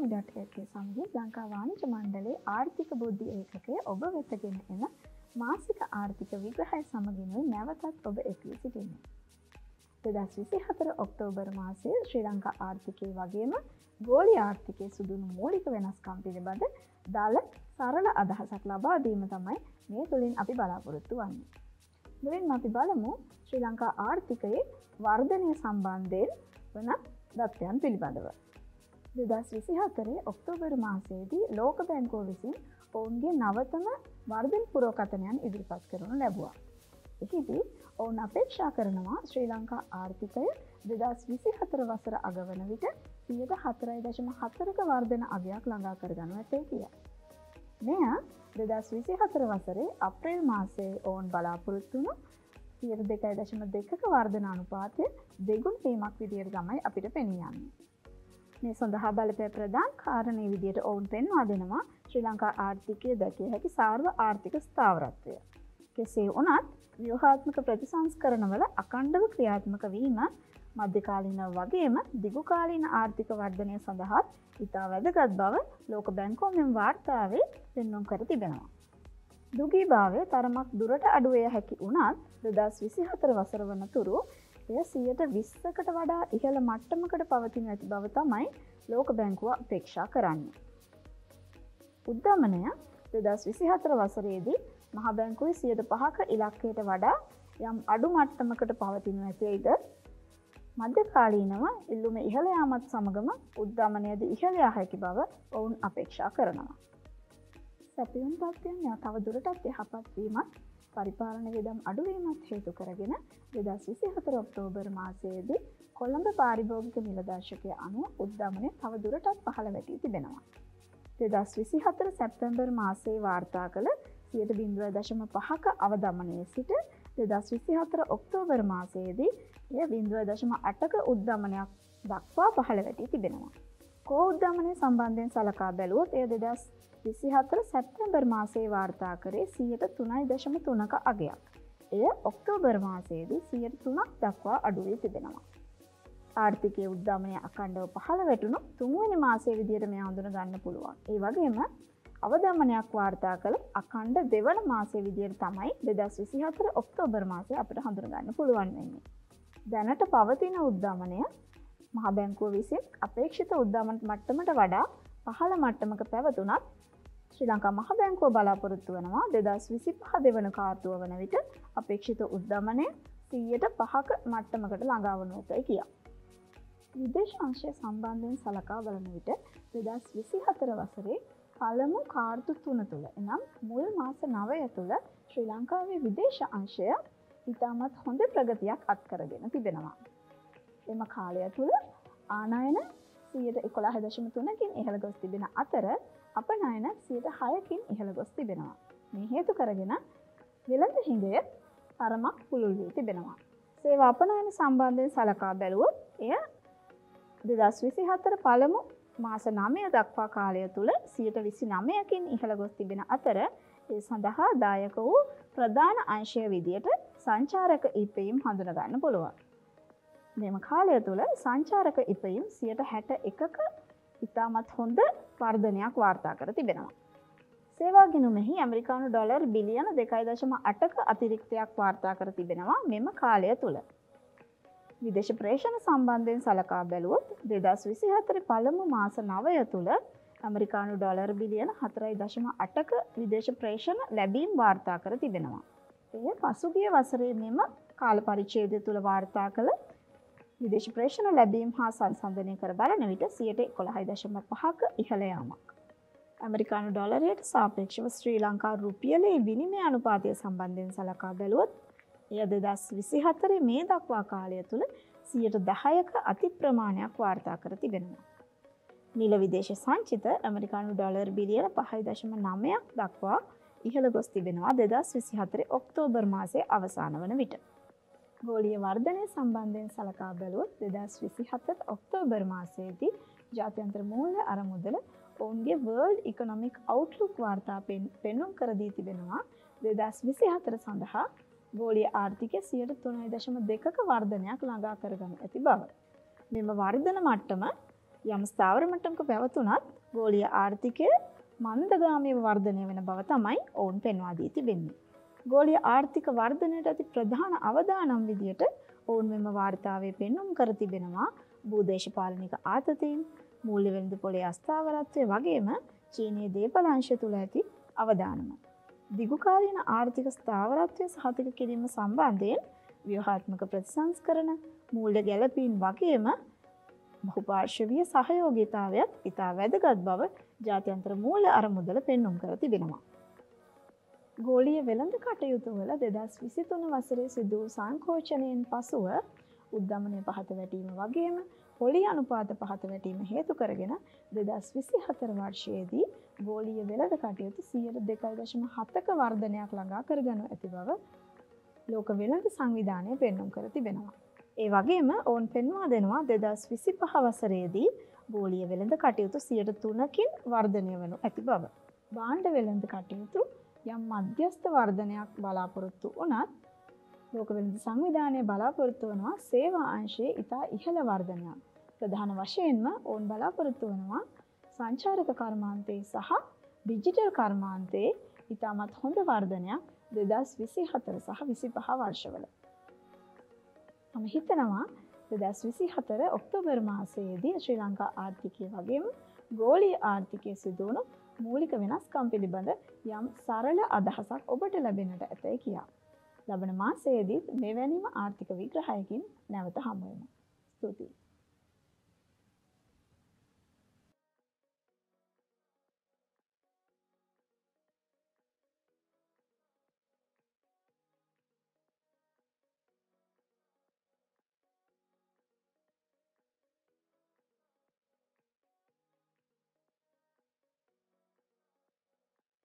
economy.lk සමගින් ලංකා වාණිජ මණ්ඩලයේ ආර්ථික බුද්ධි ඒකකය ඔබ වෙත ගෙන එන මාසික ආර්ථික විග්‍රහය සමගිනුයි නැවතත් ඔබ එක්වී සිටින්නේ. 2024 ඔක්තෝබර් මාසයේ ශ්‍රී ලංකා ආර්ථිකයේ වගේම ගෝලීය ආර්ථිකයේ සුදුණු මූලික වෙනස්කම් පිළිබඳ දල සරල අදහසක් ලබා දීම තමයි මේ තුලින් අපි බලාපොරොත්තු වෙන්නේ. මුලින්ම අපි බලමු ශ්‍රී ලංකා ආර්ථිකයේ වර්ධනය සම්බන්ධයෙන් වන දත්තයන් පිළිබඳව. 2024 ඔක්තෝබර් මාසයේදී ලෝක බැංකුව විසින් ඔවුන්ගේ නවතම වර්ධන පුරෝකථනයන් ඉදිරිපත් කරනු ලැබුවා. එහිදී ඔවුන් අපේක්ෂා කරනවා ශ්‍රී ලංකා ආර්ථිකය 2024 වසර අග වන විට 4.4ක වර්ධන අගයක් ළඟා කරගනු ඇතේ කියලා. මෙය 2024 වසරේ අප්‍රේල් මාසයේ ඔවුන් බලාපොරොත්තු වුණු 2.2ක වර්ධන අනුපාතය දෙගුණ වීමක් විදියට තමයි අපිට පෙනී යන්නේ. මේ සඳහා බලපෑ ප්‍රධාන කාරණේ විදියට ඔවුන් පෙන්වා දෙනවා ශ්‍රී ලංකා ආර්ථිකයේ දැකිය හැකි සාර්ව ආර්ථික ස්ථාවරත්වය. කෙසේ වුණත් ව්‍යුහාත්මක ප්‍රතිසංස්කරණවල අඛණ්ඩව ක්‍රියාත්මක වීම මධ්‍යකාලීන වගේම දිගුකාලීන ආර්ථික වර්ධනය සඳහා ඉතා වැදගත් බව ලෝක බැංකුව මෙම වාර්තාවේ පෙන්වුම් කර තිබෙනවා. දුගීභාවය තරමක් දුරට අඩු විය හැකි වුණත් 2024 වසර වනතුරු එය 20%කට වඩා ඉහළ මට්ටමකට පවතින ඇති බව තමයි ලෝක බැංකුව අපේක්ෂා කරන්නේ. උද්දමනය 2024 වසරේදී මහ බැංකුවේ 5%ක ඉලක්කයට වඩා යම් අඩු මට්ටමකට පවතිනු ඇතේද මධ්‍යකාලීනව ඉල්ලුම ඉහළ යාමත් සමගම උද්දමනයද ඉහළ යා හැකි බව ඔවුන් අපේක්ෂා කරනවා. සැපයුම් තත්ත්වයන් තව දුරටත් යහපත් වීමත් පරිපාලන වියදම් අඩුවීමත් හේතු කරගෙන 2024 ඔක්තෝබර් මාසයේදී කොළඹ පාරිභෝගික නිලදර්ශකය අනුව උද්දමනය තව දුරටත් පහළ වැටී තිබෙනවා. 2024 සැප්තැම්බර් මාසයේ වාර්තා කළ 0.5ක අවදමනයේ සිට 2024 ඔක්තෝබර් මාසයේදී එය 0.8ක උද්දමනයක් දක්වා පහළ වැටී තිබෙනවා. කෝ උද්දමනය සම්බන්ධයෙන් සලකා බැලුවොත් එය 2024 සැප්තැම්බර් මාසයේ වාර්තා කරේ 3.3ක අගයක්. එය ඔක්තෝබර් මාසයේදී 3% දක්වා අඩු වී තිබෙනවා. ආර්ථිකයේ උද්දමනය අඛණ්ඩව පහළ වැටුණු තුන්වෙනි මාසයේ විදියට මේ හඳුන ගන්න පුළුවන්. ඒ වගේම අවදමනයක් වාර්තා කළ අඛණ්ඩ දෙවන මාසයේ විදියට තමයි 2024 ඔක්තෝබර් මාසයේ අපිට හඳුන ගන්න පුළුවන් වෙන්නේ. දැනට පවතින උද්දමනය මහ බැංකුව විසින් අපේක්ෂිත උද්දමන මට්ටමට වඩා පහළ මට්ටමක පැවතුනත් ශ්‍රී ලංකා මහ බැංකුව බලාපොරොත්තු වෙනවා 2025 දෙවන කාර්තුව වන විට අපේක්ෂිත උද්දමනය 5%ක මට්ටමකට ළඟා වනු ඇතයි කියා. විදේශ අංශය සම්බන්ධයෙන් සලකා බලන විට 2024 වසරේ පළමු කාර්තු 3 තුළ එනම් මුල් මාස 9 තුළ ශ්‍රී ලංකාවේ විදේශ අංශය ඉතාමත් හොඳ ප්‍රගතියක් අත්කරගෙන තිබෙනවා. එම කාලය තුළ ආනයන 11.3කින් ඉහළ ගොස් තිබෙන අතර අපනයන 6කින් ඉහළ ගොස් තිබෙනවා. මේ හේතු කරගෙන වෙළඳ හිඟය තරමක් පුළුල් වී තිබෙනවා. සේවා අපනයන සම්බන්ධයෙන් සලකා බැලුවොත් එය 2024 පළමු මාස 9 දක්වා කාලය තුළ 29කින් ඉහළ ගොස් තිබෙන අතර ඒ සඳහා දායක වූ ප්‍රධාන අංශය විදියට සංචාරක ඉපයීම් හඳුන ගන්න පුළුවන්. මෙම කාලය තුළ සංචාරක ඉපයීම් 61ක ඉතාමත් හොඳ වර්ධනයක් වාර්තා කර තිබෙනවා. සේවා ගිණුමෙහි ඇමරිකානු ඩොලර් බිලියන 2.8ක අතිරික්තයක් වාර්තා කර තිබෙනවා මෙම කාලය තුළ. විදේශ ප්‍රේෂණ සම්බන්ධයෙන් සලකා බැලුවොත් 2024 පළමු මාස 9 තුළ ඇමරිකානු ඩොලර් බිලියන 4.8ක විදේශ ප්‍රේෂණ ලැබීම් වාර්තා කර තිබෙනවා. එය පසුගිය වසරේ මෙම කාල පරිච්ඡේදය තුළ වාර්තා කළ විදේශ ප්‍රේෂණ ලැබීම් හා සංසන්දනය කර බලන විට 11.5ක ඉහළ යාමක්. ඇමරිකානු ඩොලරයට සාපේක්ෂව ශ්‍රී ලංකා රුපියලේ විනිමය අනුපාතය සම්බන්ධයෙන් සලකා බැලුවොත් එය 2024 මේ දක්වා කාලය තුළ 10%ක අති ප්‍රමාණයක් වාර්තා කර තිබෙනවා. නිල විදේශ සංචිත ඇමරිකානු ඩොලර් බිලියන 5.9ක් දක්වා ඉහළ ගොස් තිබෙනවා 2024 ඔක්තෝබර් මාසයේ අවසාන වන විට. ගෝලීය වර්ධනය සම්බන්ධයෙන් සලකා බැලුවොත් 2024 ඔක්තෝබර් මාසයේදී ජාත්‍යන්තර මූල්‍ය අරමුදල ඔවුන්ගේ World Economic Outlook වාර්තා පෙන්වුම් කර දී තිබෙනවා 2024 සඳහා ගෝලීය ආර්ථිකය 3.2ක වර්ධනයක් ළඟා කරගනු ඇති බව. මෙම වර්ධන මට්ටම යම් ස්ථාවර මට්ටමක පැවතුනත් ගෝලීය ආර්ථිකය මන්දගාමීව වර්ධනය වෙන බව තමයි ඔවුන් පෙන්වා දී තිබෙන්නේ. ගෝලීය ආර්ථික වර්ධනයට ඇති ප්‍රධාන අවදානම් විදියට ඔවුන් මෙම වාර්තාවේ පෙන්눔 කර තිබෙනවා භූදේශපාලනික ආතතීන්, මූල්‍ය වෙළඳ පොලේ අස්ථාවරත්වය වගේම චීනීය දේපල අංශය තුළ ඇති අවදානම. දිගුකාලීන ආර්ථික ස්ථාවරත්වය සහතික කිරීම සම්බන්ධයෙන් ව්‍යුහාත්මක ප්‍රතිසංස්කරණ, මූල්‍ය ගැළපීම් වගේම බහුපාර්ශ්වීය සහයෝගීතාවයත් ඉතා වැදගත් බව ජාත්‍යන්තර මූල්‍ය අරමුදල පෙන්눔 කර තිබෙනවා. ගෝලීය වෙළඳ කටයුතු වල 2023 වසරේ සිදු වූ සංකෝචනයෙන් පසුව උද්ධමනය පහත වැටීම වගේම පොලී අනුපාත පහත වැටීම හේතු කරගෙන 2024 වර්ෂයේදී ගෝලීය වෙළඳ කටයුතු 2.7ක වර්ධනයක් ළඟා කරගනු ඇති බව ලෝක වෙළඳ සංවිධානය පෙන්눔 කර තිබෙනවා. ඒ වගේම ඔවුන් පෙන්වා දෙනවා 2025 වසරේදී ගෝලීය වෙළඳ කටයුතු 3%කින් වර්ධනය වනු ඇති බව. භාණ්ඩ වෙළඳ කටයුතු යම් මධ්‍යස්ථ වර්ධනයක් බලාපොරොත්තු වුණත් ලෝක වෙළඳ සංවිධානය බලාපොරොත්තු වනවා සේවා අංශයේ ඉතා ඉහළ වර්ධනයක්. ප්‍රධාන වශයෙන්ම ඔවුන් බලාපොරොත්තු වනවා සංචාරක කර්මාන්තයේ සහ ඩිජිටල් කර්මාන්තයේ ඉතාමත් හොඳ වර්ධනයක් 2024 සහ 25 වර්ෂවල. මම හිතනවා 2024 ඔක්තෝබර් මාසයේදී ශ්‍රී ලංකා ආර්ථිකය වගේම ගෝලීය ආර්ථිකයේ සිදුවුණු මූලික වෙනස්කම් පිළිබඳ යම් සරල අදහසක් ඔබට ලැබෙන්නට ඇතැයි කියා. ලබන මාසයේදීත් මෙවැනිම ආර්ථික විග්‍රහයකින් නැවත හමු වෙමු. ස්තුතියි.